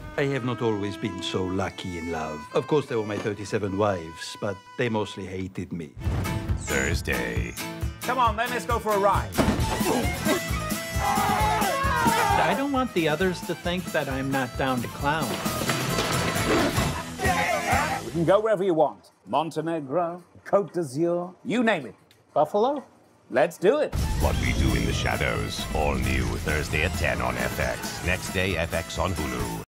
I have not always been so lucky in love. Of course, there were my 37 wives, but they mostly hated me. Thursday. Come on, then, let's go for a ride. I don't want the others to think that I'm not down to clown. You can go wherever you want. Montenegro, Côte d'Azur, you name it. Buffalo? Let's do it. What We Do in the Shadows. All new Thursday at 10 on FX. Next day, FX on Hulu.